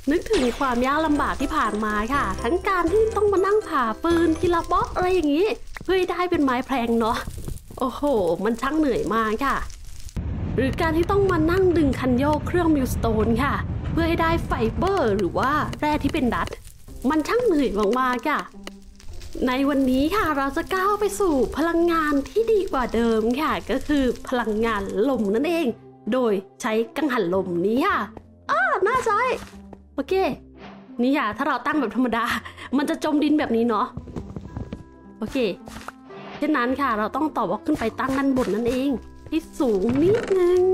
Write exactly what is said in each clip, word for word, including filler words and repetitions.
นึกถึงความยากลำบากที่ผ่านมาค่ะทั้งการที่ต้องมานั่งผ่าปืนทีละบล็อกอะไรอย่างนี้เพื่อให้ได้เป็นไม้แพลงเนาะโอ้โหมันช่างเหนื่อยมากค่ะหรือการที่ต้องมานั่งดึงคันโยกเครื่องมิลสโตนค่ะเพื่อให้ได้ไฟเบอร์หรือว่าแร่ที่เป็นดัตมันช่างเหนื่อยมากๆค่ะในวันนี้ค่ะเราจะก้าวไปสู่พลังงานที่ดีกว่าเดิมค่ะก็คือพลังงานลมนั่นเองโดยใช้กังหันลมนี้ค่ะอ้าน่าใช้โอเคนี่ค่ะถ้าเราตั้งแบบธรรมดามันจะจมดินแบบนี้เนาะโอเคเช่นนั้นค่ะเราต้องต่อบล็อกขึ้นไปตั้งด้านบนนั่นเองให้สูงนิดนึง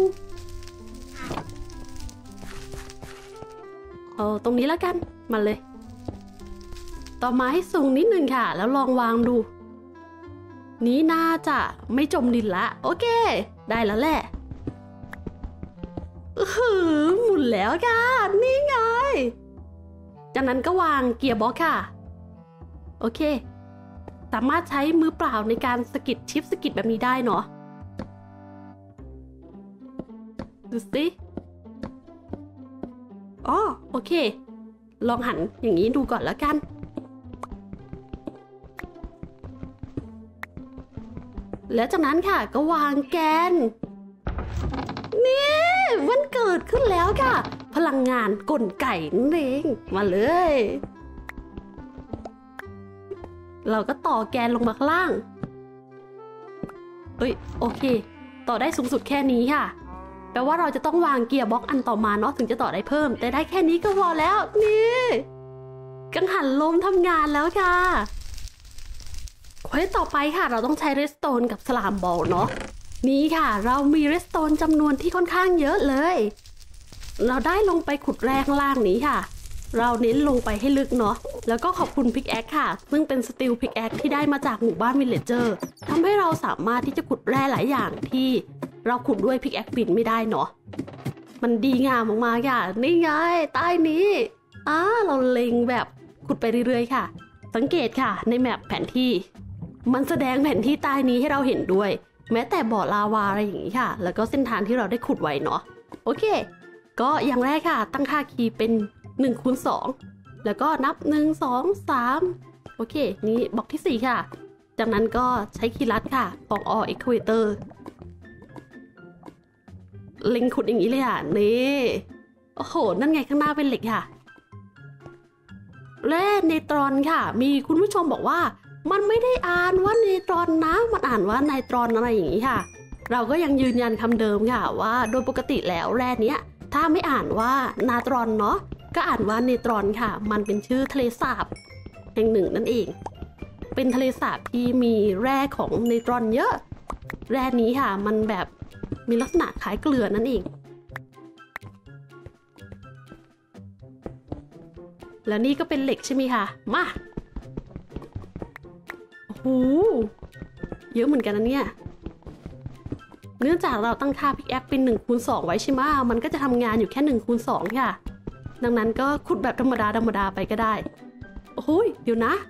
เอาตรงนี้แล้วกันมาเลยต่อมาให้สูงนิดนึงค่ะแล้วลองวางดูนี้น่าจะไม่จมดินละโอเคได้แล้วแหละหือหมุนแล้วค่ะนี่ไงจากนั้นก็วางเกียร์บล็อกค่ะโอเคสามารถใช้มือเปล่าในการสกิดชิปสกิดแบบนี้ได้เนาะดูสิอ๋อโอเคลองหันอย่างนี้ดูก่อนแล้วกันแล้วจากนั้นค่ะก็วางแกนนี่มันเกิดขึ้นแล้วค่ะพลังงานกลไกนั่นเองมาเลยเราก็ต่อแกนลงมาข้างล่างเอ้ยโอเคต่อได้สูงสุดแค่นี้ค่ะแปลว่าเราจะต้องวางเกียร์บล็อกอันต่อมาเนาะถึงจะต่อได้เพิ่มแต่ได้แค่นี้ก็พอแล้วนี่กังหันลมทำงานแล้วค่ะเควสต่อไปค่ะเราต้องใช้เรสโตนกับสลามบอลเนาะนี่ค่ะเรามีเรสโตนจำนวนที่ค่อนข้างเยอะเลยเราได้ลงไปขุดแร่ข้างล่างนี้ค่ะเราเน้นลงไปให้ลึกเนาะแล้วก็ขอบคุณพิกแอคค่ะซึ่งเป็นสตีลพิกแอคที่ได้มาจากหมู่บ้านวิลเลจเจอร์ทำให้เราสามารถที่จะขุดแร่หลายอย่างที่เราขุดด้วยพิกแอคบินไม่ได้เนาะมันดีงามมากๆค่ะนี่ไงใต้นี้อ่าเราเล็งแบบขุดไปเรื่อยๆค่ะสังเกตค่ะในแมปแผนที่มันแสดงแผนที่ใต้นี้ให้เราเห็นด้วยแม้แต่บ่อลาวาอะไรอย่างนี้ค่ะแล้วก็เส้นทางที่เราได้ขุดไว้เนาะโอเคก็อย่างแรกค่ะตั้งค่าคีย์เป็นหนึ่งคูณสองแล้วก็นับหนึ่ง สอง สามโอเคนี่บล็อกที่สี่ค่ะจากนั้นก็ใช้คีย์ลัดค่ะของ all equator เล็งขุดอย่างนี้เลยค่ะนี่โอ้โหนั่นไงข้างหน้าเป็นเหล็กค่ะแร่เนตรอนค่ะมีคุณผู้ชมบอกว่ามันไม่ได้อ่านว่าเนตรอนนะมันอ่านว่าไนตรอนอะไรอย่างนี้ค่ะเราก็ยังยืนยันคำเดิมค่ะว่าโดยปกติแล้วแร่เนี้ยถ้าไม่อ่านว่านาตรอนเนาะก็อ่านว่าเนตรอนค่ะมันเป็นชื่อทะเลสาบแห่งหนึ่งนั่นเองเป็นทะเลสาบที่มีแร่ของเนตรอนเยอะแร่นี้ค่ะมันแบบมีลักษณะคล้ายเกลือนั่นเองแล้วนี่ก็เป็นเหล็กใช่ไหมคะมาโอ้โหเยอะเหมือนกันนะเนี่ยเนื่องจากเราตั้งค่าพิกแอคเป็นหนึ่งคูณสองไว้ใช่ไหมมันก็จะทำงานอยู่แค่หนึ่งคูณสองค่ะดังนั้นก็ขุดแบบธรรมดาธรรมดาไปก็ได้โอ้โหเดี๋ยวนะ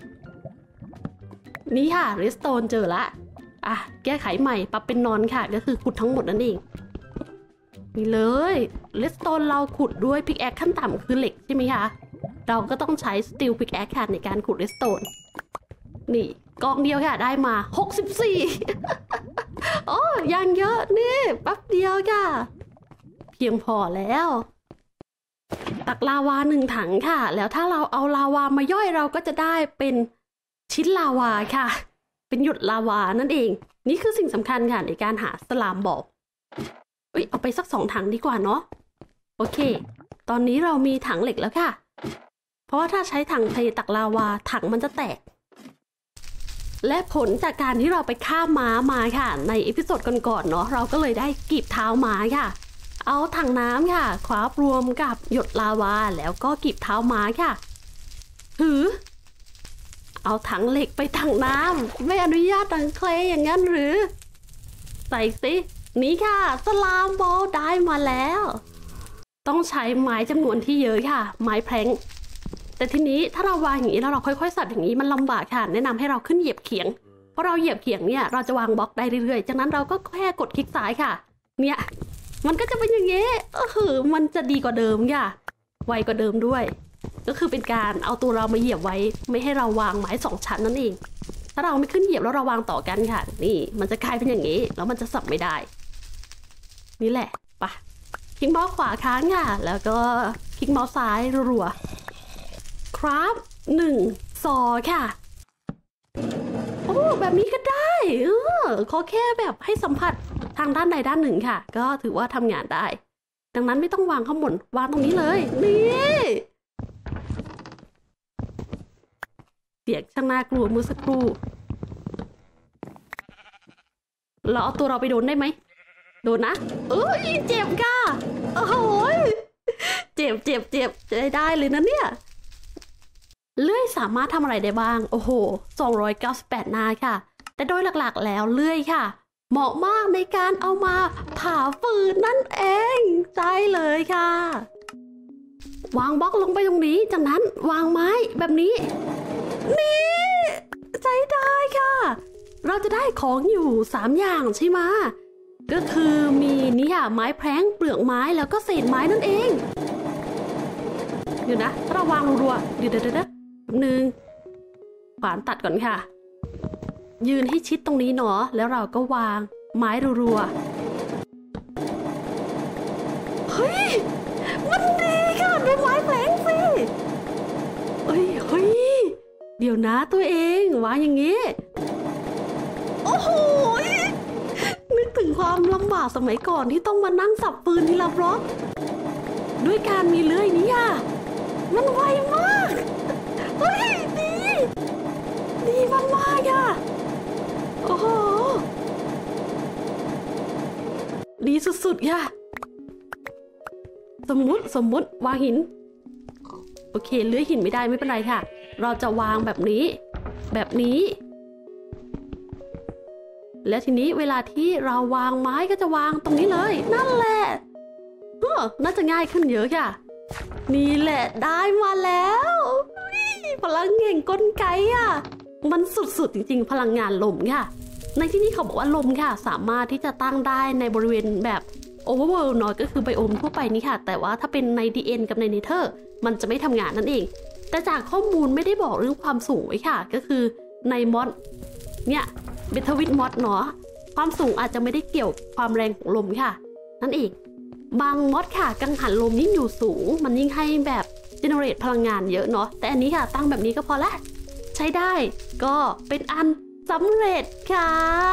นี่ค่ะเรสโตนเจอละอ่ะแก้ไขใหม่ปรับเป็นนอนค่ะก็คือขุดทั้งหมดนั่นเองนี่เลยเรสโตนเราขุดด้วยพิกแอคขั้นต่ำคือเหล็กใช่ไหมคะเราก็ต้องใช้สตีลพิกแอคค่ะในการขุดเรสโตนนี่กองเดียวค่ะได้มาหกสิบสี่โอ้ยังเยอะนี่แป๊บเดียวค่ะเพียงพอแล้วตักลาวาหนึ่งถังค่ะแล้วถ้าเราเอาลาวามาย่อยเราก็จะได้เป็นชิ้นลาวาค่ะเป็นหยดลาวานั่นเองนี่คือสิ่งสำคัญค่ะในการหาสลามบอลเอ้ยเอาไปสักสองถังดีกว่าเนาะโอเคตอนนี้เรามีถังเหล็กแล้วค่ะเพราะว่าถ้าใช้ถังเทตักลาวาถังมันจะแตกและผลจากการที่เราไปฆ่าม้ามาค่ะในเอพิโซดก่อนๆเนาะเราก็เลยได้กีบเท้าม้าค่ะเอาถังน้ำค่ะคว้ารวมกับหยดลาวาแล้วก็กีบเท้าม้าค่ะหือเอาถังเหล็กไปถังน้ำไม่อนุญาตถังเคลอย่างนั้นหรือใส่สินี่ค่ะสลามบอลได้มาแล้วต้องใช้ไม้จำนวนที่เยอะค่ะไม้แพลงแต่ทีนี้ถ้าเราวางอย่างนี้แล้วเราค่อยๆสับอย่างนี้มันลำบากค่ะแนะนำให้เราขึ้นเหยียบเขียงเพราะเราเหยียบเขียงเนี่ยเราจะวางบล็อกได้เรื่อยๆจากนั้นเราก็แค่กดคลิกซ้ายค่ะเนี่ยมันก็จะเป็นอย่างนี้เออมันจะดีกว่าเดิมค่ะไวกว่าเดิมด้วยก็คือเป็นการเอาตัวเรามาเหยียบไว้ไม่ให้เราวางไม้สองชั้นนั่นเองถ้าเราไม่ขึ้นเหยียบแล้วเราวางต่อกันค่ะนี่มันจะกลายเป็นอย่างนี้แล้วมันจะสับไม่ได้นี่แหละปะคลิกเมาส์ขวาค้างค่ะแล้วก็คลิกเมาส์ซ้ายรัวๆครับหนึ่งซอค่ะโอ้แบบนี้ก็ได้เออขอแค่แบบให้สัมผัสทางด้านใดด้านหนึ่งค่ะก็ถือว่าทำงานได้ดังนั้นไม่ต้องวางข้างบนวางตรงนี้เลยนี่เสียงช่างน่ากลัวมือสักครู่เราเอาตัวเราไปโดนได้ไหมโดนนะเอ้ยเจ็บค่ะโอ้โหเจ็บเจ็บเจ็บจะได้เลยนะเนี่ยเลื่อยสามารถทำอะไรได้บ้างโอ้โหสองร้อยเก้าสิบแปดหน้าค่ะแต่โดยหลักๆแล้วเลื่อยค่ะเหมาะมากในการเอามาผ่าฟืนนั่นเองใช่เลยค่ะวางบล็อกลงไปตรงนี้จากนั้นวางไม้แบบนี้นี่ใช้ได้ค่ะเราจะได้ของอยู่สามอย่างใช่ไหมก็คือมีนี่ค่ะไม้แพร้งเปลือกไม้แล้วก็เศษไม้นั่นเองเดี๋ยวนะเราวางรัวเดี๋ยวเดี๋ยวเดี๋ยวหนึ่งขวานตัดก่อนค่ะยืนให้ชิดตรงนี้เนาะแล้วเราก็วางไม้รัวๆเฮ้ยมันดีค่ะดูไม้แพร้งสิเฮ้ยเฮ้ยเดี๋ยวนะตัวเองวางอย่างนี้โอ้โหนึกถึงความลำบากสมัยก่อนที่ต้องมานั่งสับปืนทีละบล็อกด้วยการมีเลื่อยนี้อ่ะมันไวมากเฮ้ยดีดีมากๆอ่ะโอ้โหดีสุดๆค่ะสมมุติสมมุติวางหินโอเคเลื่อยหินไม่ได้ไม่เป็นไรค่ะเราจะวางแบบนี้แบบนี้แล้วทีนี้เวลาที่เราวางไม้ก็จะวางตรงนี้เลยนั่นแหละเออน่าจะง่ายขึ้นเยอะค่ะนี่แหละได้มาแล้วพลังแห่งกลไกอ่ะมันสุดๆจริงๆพลังงานลมค่ะในที่นี้เขาบอกว่าลมค่ะสามารถที่จะตั้งได้ในบริเวณแบบโอเวอร์เวิลด์เนาะก็คือไบโอมทั่วไปนี่ค่ะแต่ว่าถ้าเป็นใน ดี เอ็น กับในเนเธอร์มันจะไม่ทำงานนั่นเองแต่จากข้อมูลไม่ได้บอกเรื่องความสูงไว้ค่ะก็คือในมอดเนี่ยเบทวิทมอดเนาะความสูงอาจจะไม่ได้เกี่ยวความแรงของลมค่ะนั่นเองบางมอดค่ะกังหันลมยิ่งอยู่สูงมันยิ่งให้แบบเจเนเรตพลังงานเยอะเนาะแต่อันนี้ค่ะตั้งแบบนี้ก็พอละใช้ได้ก็เป็นอันสำเร็จค่ะ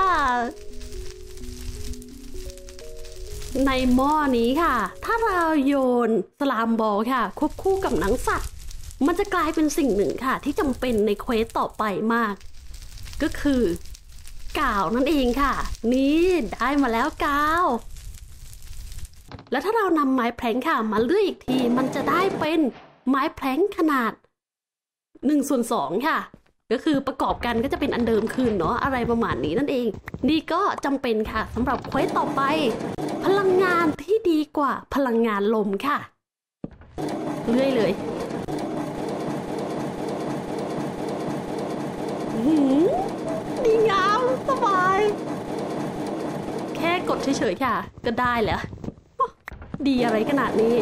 ในหม้อนี้ค่ะถ้าเราโยนสลามบอลค่ะควบคู่กับหนังสัตว์มันจะกลายเป็นสิ่งหนึ่งค่ะที่จำเป็นในเควสต่อไปมากก็คือกาวนั่นเองค่ะนี่ได้มาแล้วกาวแล้วถ้าเรานำไม้แพลงค่ะมาเลื่อยอีกทีมันจะได้เป็นไม้แพลงขนาดหนึ่งส่วนสองค่ะก็คือประกอบกันก็จะเป็นอันเดิมคืนเนาะอะไรประมาณนี้นั่นเองนี่ก็จำเป็นค่ะสำหรับเควสต่อไปพลังงานที่ดีกว่าพลังงานลมค่ะเลื่อยเลยดีงามสบายแค่กดเฉยๆค่ะก็ได้แล้วดีอะไรขนาดนี้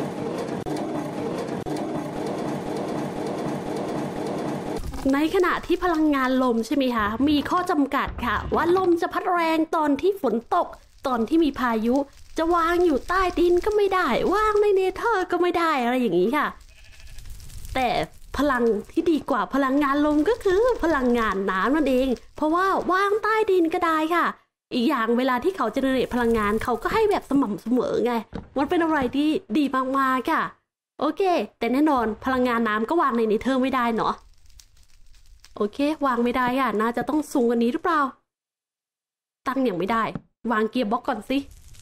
ในขณะที่พลังงานลมใช่ไหมคะมีข้อจำกัดค่ะว่าลมจะพัดแรงตอนที่ฝนตกตอนที่มีพายุจะวางอยู่ใต้ดินก็ไม่ได้วางในเนเธอร์ก็ไม่ได้อะไรอย่างนี้ค่ะแต่พลังที่ดีกว่าพลังงานลมก็คือพลังงานน้ำนั่นเองเพราะว่าวางใต้ดินก็ได้ค่ะอีกอย่างเวลาที่เขาเจเนเรตพลังงานเขาก็ให้แบบสม่ำเสมอไงมันเป็นอะไรที่ดีมากๆค่ะโอเคแต่แน่นอนพลังงานน้ำก็วางในเนเธอร์ไม่ได้เนาะโอเควางไม่ได้อ่ะน่าจะต้องสูงกว่านี้หรือเปล่าตั้งอย่างไม่ได้วางเกียร์บล็อกก่อนสิ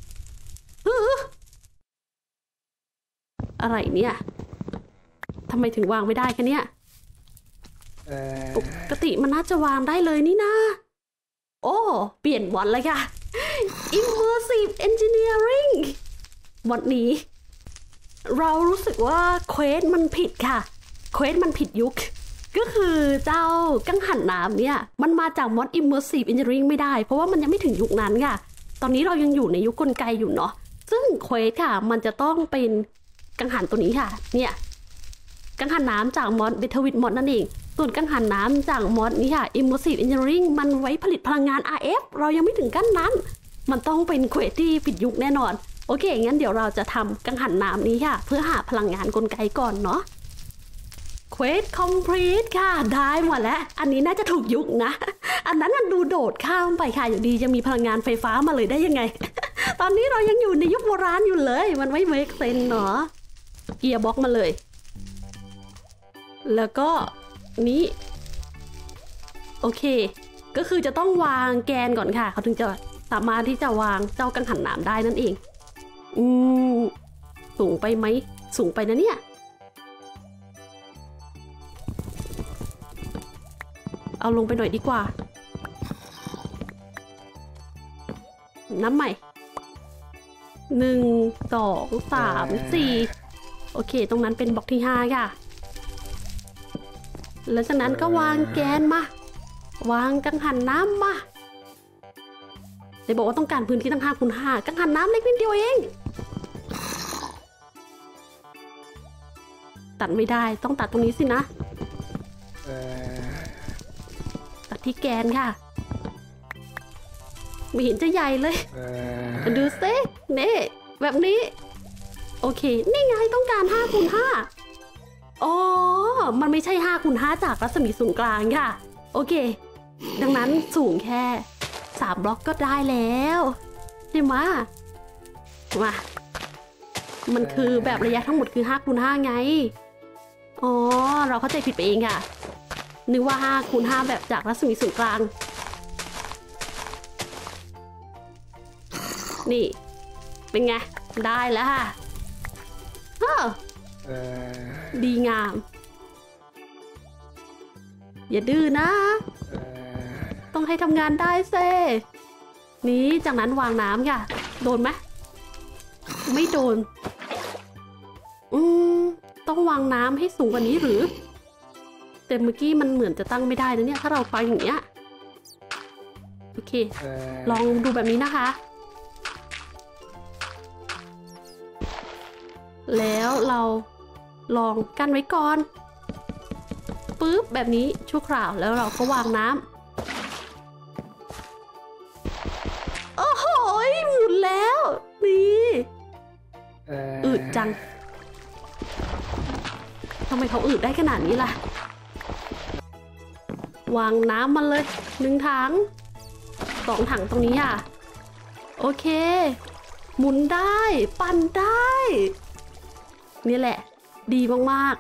อะไรเนี่ยทำไมถึงวางไม่ได้คะเนี่ยปกติมันน่าจะวางได้เลยนี่นะโอ้เปลี่ยนวันเลยค่ะ Immersive Engineering วันนี้เรารู้สึกว่าเควสมันผิดค่ะเควสมันผิดยุคก็คือเจ้ากังหันน้ำเนี่ยมันมาจากมอด Immersive Engineering ไม่ได้เพราะว่ามันยังไม่ถึงยุคนั้นค่ะตอนนี้เรายังอยู่ในยุคกลไกอยู่เนาะซึ่งเควสค่ะมันจะต้องเป็นกังหันตัวนี้ค่ะเนี่ยกังหันน้ำจากมอดเบทวิตมอดนั่นเองส่วนกังหันน้ำจากมอดนี่ค่ะ Immersive Engineering มันไว้ผลิตพลังงาน อาร์ เอฟ เรายังไม่ถึงขั้นนั้นมันต้องเป็นเควสที่ปิดยุคแน่นอนโอเคงั้นเดี๋ยวเราจะทำกังหันน้ำนี้ค่ะเพื่อหาพลังงานกลไกก่อนเนาะเควส complete ค่ะได้หมดแล้วอันนี้น่าจะถูกยุคนะอันนั้นมันดูโดดข้ามไปค่ะอยู่ดีจะมีพลังงานไฟฟ้ามาเลยได้ยังไง ตอนนี้เรายังอยู่ในยุคโบราณอยู่เลยมันไม่เมคเซนส์เนาะเกียร์บล็อกมาเลยแล้วก็นี้โอเคก็คือจะต้องวางแกนก่อนค่ะเขาถึงจะสามารถที่จะวางเจ้ากังหันน้ำได้นั่นเองอืมสูงไปไหมสูงไปนะเนี่ยเอาลงไปหน่อยดีกว่าน้ำใหม่หนึ่งสองสามสี่โอเคตรงนั้นเป็นบล็อกที่ห้าค่ะแล้วจากนั้นก็วางแกนมาวางกังหันน้ำมาเดี๋ยวบอกว่าต้องการพื้นที่ตั้งห้าคูณห้ากังหันน้ำเล็กนิดเดียวเองตัดไม่ได้ต้องตัดตรงนี้สินะตัดที่แกนค่ะไม่เห็นจะใหญ่เลยดูซิเน่แบบนี้โอเคนี่ไงต้องการห้าคูณห้าอ๋อมันไม่ใช่ห้าคูณห้าจากรัศมีศูนย์กลางค่ะโอเคดังนั้นสูงแค่สามบล็อกก็ได้แล้วใช่ไหมมามันคือแบบระยะทั้งหมดคือห้าคูณห้าไงอ๋อเราเข้าใจผิดไปเองค่ะนึกว่าห้าคูณห้าแบบจากรัศมีศูนย์กลางนี่เป็นไงได้แล้วค่ะดีงามอย่าดื้อนะต้องให้ทำงานได้เซ่นี้จากนั้นวางน้ำค่ะโดนไหมไม่โดนอืมต้องวางน้ำให้สูงกว่านี้หรือแต่เมื่อกี้มันเหมือนจะตั้งไม่ได้นะเนี่ยถ้าเราไปอย่างเงี้ยโอเคลองดูแบบนี้นะคะแล้วเราลองกั้นไว้ก่อนปึ๊บแบบนี้ชั่วคราวแล้วเราก็วางน้ำโอ้โหหมุนแล้วนี่อืดจังทำไมเขาอืดได้ขนาดนี้ล่ะวางน้ำมันเลยหนึ่งถังสองถังตรงนี้ค่ะโอเคหมุนได้ปั่นได้นี่แหละดีมาก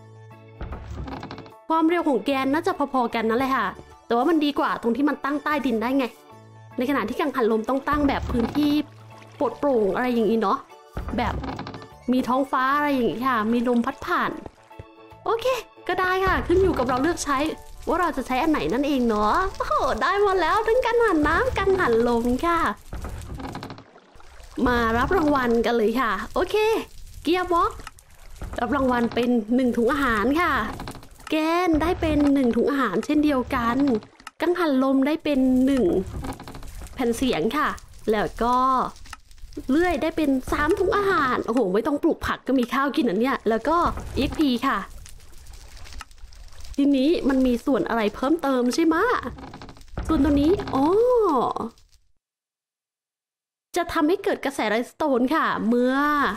ๆความเร็วของแกนน่าจะพอๆกันนั่นแหละค่ะแต่ว่ามันดีกว่าตรงที่มันตั้งใต้ดินได้ไงในขณะที่กังหันลมต้องตั้งแบบพื้นที่โปร่งโปร่งอะไรอย่างนี้เนาะแบบมีท้องฟ้าอะไรอย่างนี้ค่ะมีลมพัดผ่านโอเคก็ได้ค่ะขึ้นอยู่กับเราเลือกใช้ว่าเราจะใช้อันไหนนั่นเองเนาะโอ้โหได้หมดแล้วทั้งกังหันน้ำกังหันลมค่ะมารับรางวัลกันเลยค่ะโอเคเกียร์บ็อกรับรางวัลเป็นหนึ่งถุงอาหารค่ะแกนได้เป็นหนึ่งถุงอาหารเช่นเดียวกันกังหันลมได้เป็นหนึ่งแผ่นเสียงค่ะแล้วก็เลื่อยได้เป็นสามถุงอาหารโอ้โหไม่ต้องปลูกผักก็มีข้าวกินอันเนี้ยแล้วก็ อี เอ็กซ์ พี ค่ะทีนี้มันมีส่วนอะไรเพิ่มเติมใช่ไหมส่วนตัวนี้อ๋อจะทำให้เกิดกระแสไรสโตนค่ะเมื่อ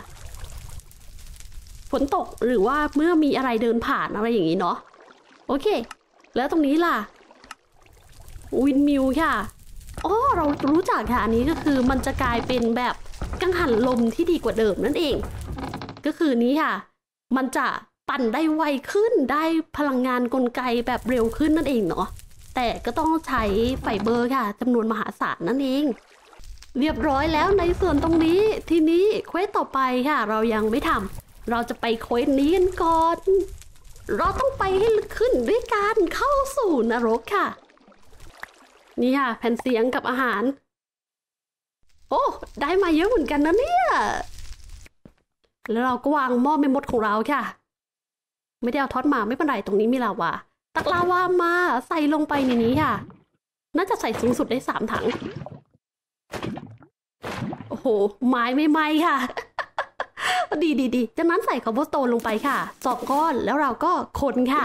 ฝนตกหรือว่าเมื่อมีอะไรเดินผ่านอะไรอย่างนี้เนาะโอเคแล้วตรงนี้ล่ะวินมิลค่ะอ๋อเรารู้จักค่ะอันนี้ก็คือมันจะกลายเป็นแบบกังหันลมที่ดีกว่าเดิมนั่นเองก็คือนี้ค่ะมันจะปั่นได้ไวขึ้นได้พลังงานกลไกแบบเร็วขึ้นนั่นเองเนาะแต่ก็ต้องใช้ไฟเบอร์ค่ะจำนวนมหาศาลนั่นเองเรียบร้อยแล้วในส่วนตรงนี้ทีนี้เควสต่อไปค่ะเรายังไม่ทำเราจะไปเควสนี้กันก่อนเราต้องไปให้ลึกขึ้นด้วยการเข้าสู่นรกค่ะนี่ค่ะแผ่นเสียงกับอาหารโอ้ได้มาเยอะเหมือนกันนะเนี่ยแล้วเราก็วางหม้อเมมดของเราค่ะไม่ได้เอาทอดมาไม่เป็นไรตรงนี้มีลาวาตักลาวามาใส่ลงไปในนี้ค่ะน่าจะใส่สูงสุดได้สามถังโอ้โหไม้ไม่ไหม้ค่ะดีดีดีจากนั้นใส่คอมโบสโตนลงไปค่ะสองก้อนแล้วเราก็คนค่ะ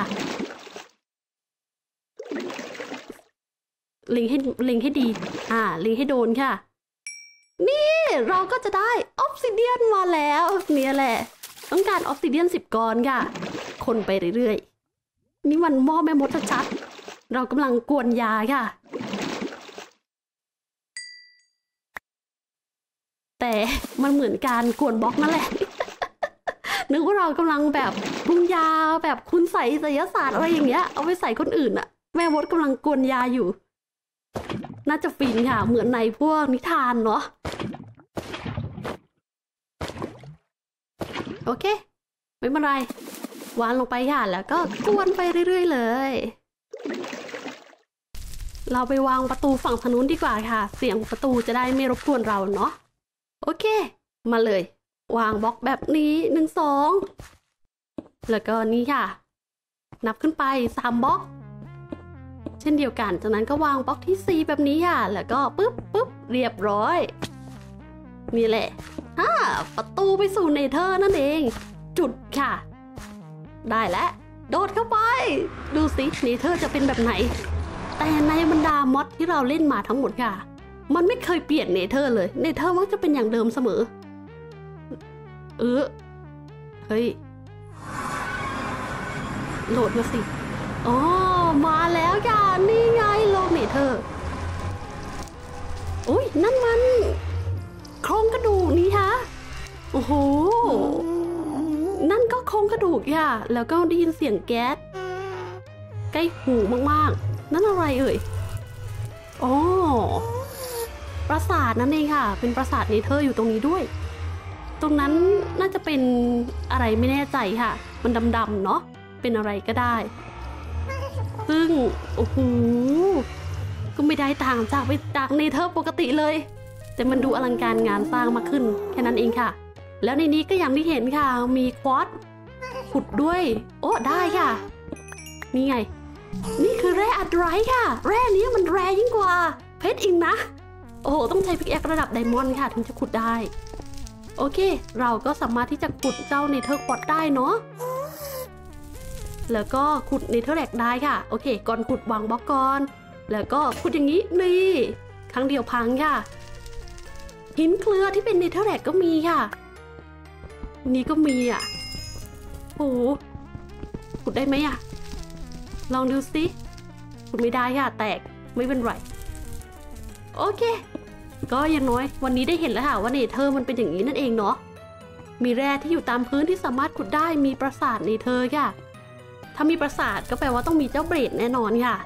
เล็งให้เล็งให้ดีอ่าเล็งให้โดนค่ะนี่เราก็จะได้ออฟซิเดียนมาแล้วเนี่ยแหละต้องการออฟซิเดียนสิบก้อนค่ะคนไปเรื่อยๆนี่มันหม้อแม่มดชัดๆเรากำลังกวนยาค่ะแต่มันเหมือนการกวนบล็อกนั่นแหละ นึกว่าเรากำลังแบบปรุงยาแบบคุณใส่ไสยศาสตร์อะไรอย่างเงี้ยเอาไปใส่คนอื่นอะแม่มดกำลังกวนยาอยู่น่าจะฟินค่ะเหมือนในพวกนิทานเนาะโอเคไม่เป็นไรวางลงไปค่ะแล้วก็กวนไปเรื่อยๆเลยเราไปวางประตูฝั่งทางนู้นดีกว่าค่ะเสียงประตูจะได้ไม่รบกวนเราเนาะโอเคมาเลยวางบล็อกแบบนี้หนึ่งสองแล้วก็นี่ค่ะนับขึ้นไปสามบล็อกเช่นเดียวกันจากนั้นก็วางบล็อกที่สี่แบบนี้ค่ะแล้วก็ปึ๊บปึ๊บเรียบร้อยนี่แหละอ่าประตูไปสู่เนเธอร์นั่นเองจุดค่ะได้แล้วโดดเข้าไปดูสิเนเธอร์จะเป็นแบบไหนแต่ในบรรดามอดที่เราเล่นมาทั้งหมดค่ะมันไม่เคยเปลี่ยนเนเธอร์เลยเนเธอร์มักจะเป็นอย่างเดิมเสมอเออเฮ้ยโหลดมาสิอ๋อมาแล้วค่ะนี่ไงโลเนเธอร์อุ้ยนั่นมันโครงกระดูกนี่คะโอ้โหนั่นก็โครงกระดูกค่ะแล้วก็ได้ยินเสียงแก๊สใกล้หูมากๆนั่นอะไรเอ่ยอ๋อปราสาทนั่นเองค่ะเป็นปราสาทเนเธอร์อยู่ตรงนี้ด้วยตรงนั้นน่าจะเป็นอะไรไม่แน่ใจค่ะมันดำๆเนาะเป็นอะไรก็ได้ซึ่งโอ้โหก็ไม่ได้ต่างจากไปจากเนเธอร์ปกติเลยแต่มันดูอลังการงานสร้างมากขึ้นแค่นั้นเองค่ะแล้วในนี้ก็อย่างที่เห็นค่ะมีควอตซ์ขุดด้วยโอ้ได้ค่ะนี่ไงนี่คือแร่อัดไรค่ะแร่นี้มันแร่ยิ่งกว่าเพชรอีกนะโอ้โหต้องใช้พิกแอคระดับไดมอนด์ค่ะถึงจะขุดได้โอเคเราก็สามารถที่จะขุดเจ้าเนเธอร์ควอตซ์ได้เนาะแล้วก็ขุดเนเธอร์แลกได้ค่ะโอเคก่อนขุดวางบล็อกก่อนแล้วก็ขุดอย่างนี้นี่ครั้งเดียวพังค่ะหินเกลือที่เป็นเนเธอร์แลกก็มีค่ะนี่ก็มีอ่ะโอ้ขุดได้ไหมอ่ะลองดูสิขุดไม่ได้ค่ะแตกไม่เป็นไรโอเคก็อย่างน้อยวันนี้ได้เห็นแล้วค่ะว่าเนเธอร์มันเป็นอย่างนี้นั่นเองเนาะมีแร่ที่อยู่ตามพื้นที่สามารถขุดได้มีปราสาทเนเธอร์ค่ะถ้ามีปราสาทก็แปลว่าต้องมีเจ้าเบรดแน่นอนค่ะ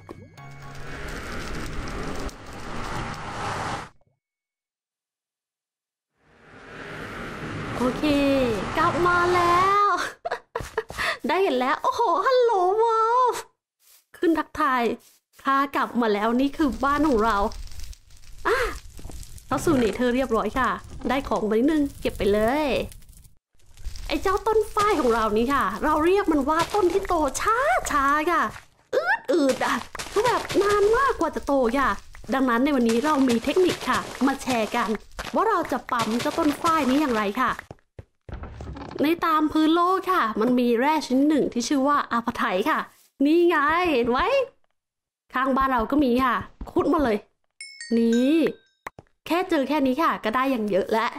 โอเคกลับมาแล้ว ได้เห็นแล้วโอ้โหฮัลโหลวอลขึ้นทักทายข้ากลับมาแล้วนี่คือบ้านของเราอ่ะเข้าสู่เนเธอร์เรียบร้อยค่ะได้ของมานิดนึงเก็บไปเลยไอ้เจ้าต้นฝ้ายของเรานี่ค่ะเราเรียกมันว่าต้นที่โตช้าช้าค่ะอืดอืดอ่ะคือแบบนานมากกว่าจะโตค่ะดังนั้นในวันนี้เรามีเทคนิคค่ะมาแชร์กันว่าเราจะปั๊มเจ้าต้นฝ้ายนี้อย่างไรค่ะในตามพื้นโลกค่ะมันมีแร่ชนิดหนึ่งที่ชื่อว่าอาพาไทค่ะนี่ไงเห็นไหมข้างบ้านเราก็มีค่ะขุดมาเลยนี่แค่เจอแค่นี้ค่ะก็ได้อย่างเยอะแล้ว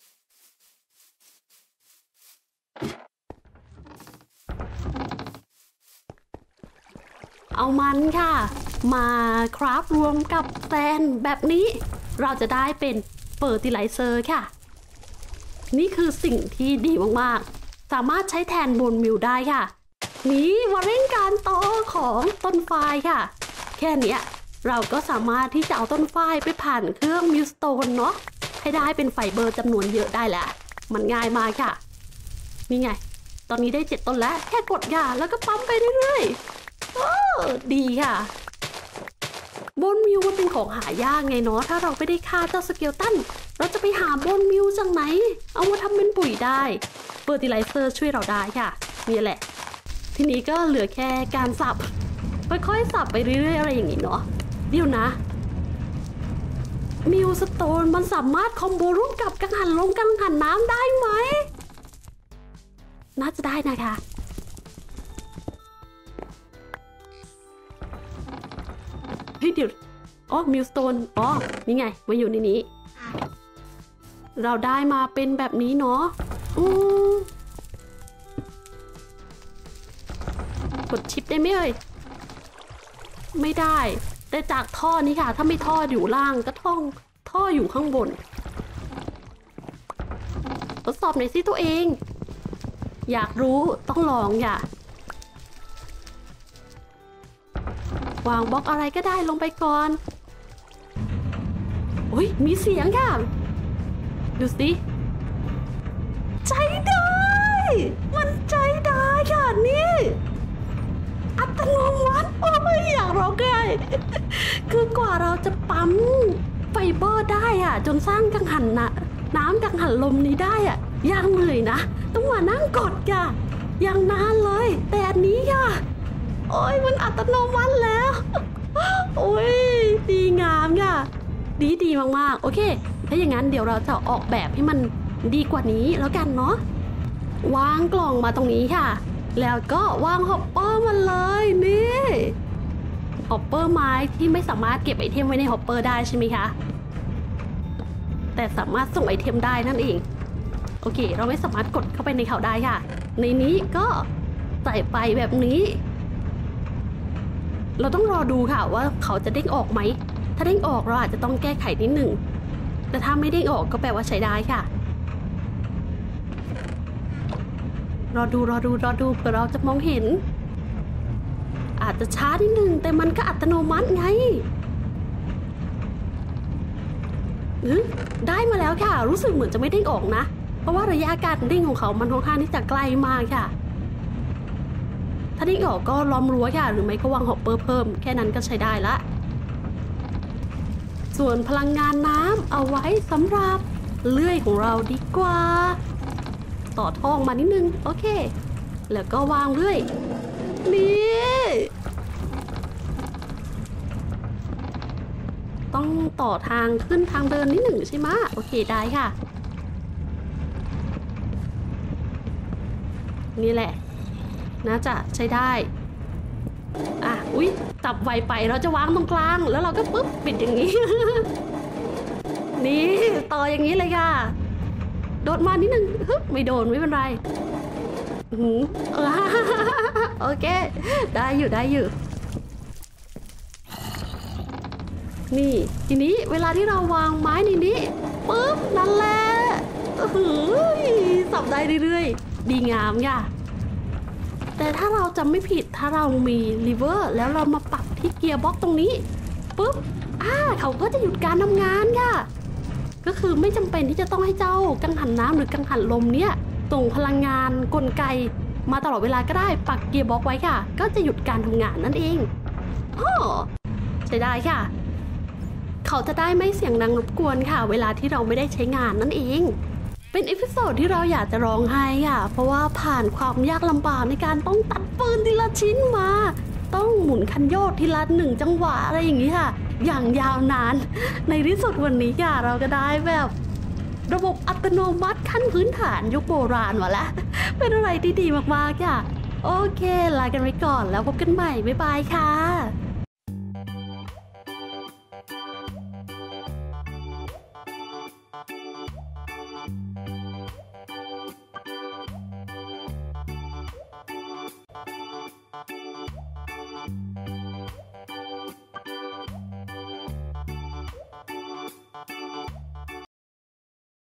เอามันค่ะมาคราฟรวมกับแซนแบบนี้เราจะได้เป็นเฟอร์ติไลเซอร์ค่ะนี่คือสิ่งที่ดีมากๆสามารถใช้แทนโบนมิลได้ค่ะนี่มาเร่งการโตของต้นฝ้ายค่ะแค่นี้เราก็สามารถที่จะเอาต้นฝ้ายไปผ่านเครื่องมิลสโตนเนาะให้ได้เป็นไฟเบอร์จำนวนเยอะได้แหละมันง่ายมากค่ะนี่ไงตอนนี้ได้เจ็ดต้นแล้วแค่กดค่ะแล้วก็ปั๊มไปเรื่อยๆโอ้ดีค่ะโบนมิลมันเป็นของหายากไงเนาะถ้าเราไม่ได้ฆ่าเจ้าสเกลตันเราจะไปหาโบนมิลจากไหนเอามาทำเป็นปุ๋ยได้เฟอร์ติไลเซอร์ช่วยเราได้ค่ะนี่แหละทีนี้ก็เหลือแค่การสับค่อยๆสับไปเรื่อยๆอะไรอย่างนี้เนาะเดี๋ยวนะมิวสโตนมันสามารถคอมโบร่วมกับกังหันลมกังหันน้ำได้ไหมน่าจะได้นะคะเฮ้ยเดี๋ยวอ๋อมิวสโตนอ๋อนี่ไงมาอยู่ในนี้เราได้มาเป็นแบบนี้เนาะอืมกดชิปได้ไหมเอ่ยไม่ได้แต่จากท่อนี้ค่ะถ้าไม่ท่ออยู่ล่างก็ท่องท่ออยู่ข้างบนทดสอบหน่อยสิตัวเองอยากรู้ต้องลองอย่าวางบล็อกอะไรก็ได้ลงไปก่อนโอ้ยมีเสียงค่ะดูสิใช้ได้มันใช้ได้ค่ะนี่อัตโนมัติโอ้ยอยากร้องไห้คือกว่าเราจะปั๊มไฟเบอร์ได้อะจนสร้างกังหันนะน้ำกังหันลมนี้ได้อะยังเหนื่อยนะต้องมานั่งกดค่ะยังนานเลยแต่อันนี้ค่ะโอ้ยมันอัตโนมัติแล้วโอ้ยดีงามค่ะดีดีมากๆโอเคถ้าอย่างนั้นเดี๋ยวเราจะออกแบบให้มันดีกว่านี้แล้วกันเนาะวางกล่องมาตรงนี้ค่ะแล้วก็วางฮอปเปอร์มาเลยนี่ฮอปเปอร์ไม้ที่ไม่สามารถเก็บไอเทมไว้ในฮอปเปอร์ได้ใช่ไหมคะแต่สามารถส่งไอเทมได้นั่นเองโอเคเราไม่สามารถกดเข้าไปในเขาได้ค่ะในนี้ก็ใส่ไปแบบนี้เราต้องรอดูค่ะว่าเขาจะเด้งออกไหมถ้าเด้งออกเราอาจจะต้องแก้ไขนิดหนึ่งแต่ถ้าไม่เด้งออกก็แปลว่าใช้ได้ค่ะรอดูรอดูรอดูเผื่อเราจะมองเห็นอาจจะช้านิดนึงแต่มันก็อัตโนมัติไงได้มาแล้วค่ะรู้สึกเหมือนจะไม่เด้งออกนะเพราะว่าระยะการเด้งของเขามันค่อนข้างที่จะใกล้มากค่ะถ้าเด้งออกก็ล้อมรั้วค่ะหรือไม่ก็วางฮอปเปอร์เพิ่มแค่นั้นก็ใช้ได้ละส่วนพลังงานน้ำเอาไว้สำหรับเลื่อยของเราดีกว่าต่อท่อมานิดนึงโอเคแล้วก็วางเลื่อยนี่ต้องต่อทางขึ้นทางเดินนิดหนึ่งใช่ไหมโอเคได้ค่ะนี่แหละน่าจะใช้ได้อ่ะอุ๊ยจับไวไปเราจะวางตรงกลางแล้วเราก็ปุ๊บปิดอย่างนี้ นี่ต่ออย่างนี้เลยค่ะโดดมานิดนึงฮึบไม่โดนไม่เป็นไรหืมโอเคได้อยู่ได้อยู่นี่ทีนี้เวลาที่เราวางไม้ในนี้ปุ๊บนั่นแหละหือสับได้เรื่อยๆดีงามค่ะแต่ถ้าเราจำไม่ผิดถ้าเรามีลีเวอร์แล้วเรามาปรับที่เกียร์บ็อกตรงนี้ปุ๊บอ่าเขาก็จะหยุดการทำงานค่ะก็คือไม่จำเป็นที่จะต้องให้เจ้ากังหันน้ำหรือกังหันลมเนี่ยส่งพลังงานกลไกมาตลอดเวลาก็ได้ปักเกียร์บ็อกไว้ค่ะก็จะหยุดการทำงานนั่นเองอ๋อใช้ได้ค่ะเขาจะได้ไม่เสียงดังรบกวนค่ะเวลาที่เราไม่ได้ใช้งานนั่นเองเป็นอีพิโซดที่เราอยากจะร้องไห้ค่ะเพราะว่าผ่านความยากลำบากในการต้องตัดปืนทีละชิ้นมาต้องหมุนคันโยกทีละหนึ่งจังหวะอะไรอย่างนี้ค่ะอย่างยาวนานในที่สุดวันนี้ค่ะเราก็ได้แบบระบบอัตโนมัติขั้นพื้นฐานยุคโบราณมาแล้วเป็นอะไรที่ดีมากๆค่ะโอเคลากันไว้ก่อนแล้วพบกันใหม่บ๊ายบายค่ะ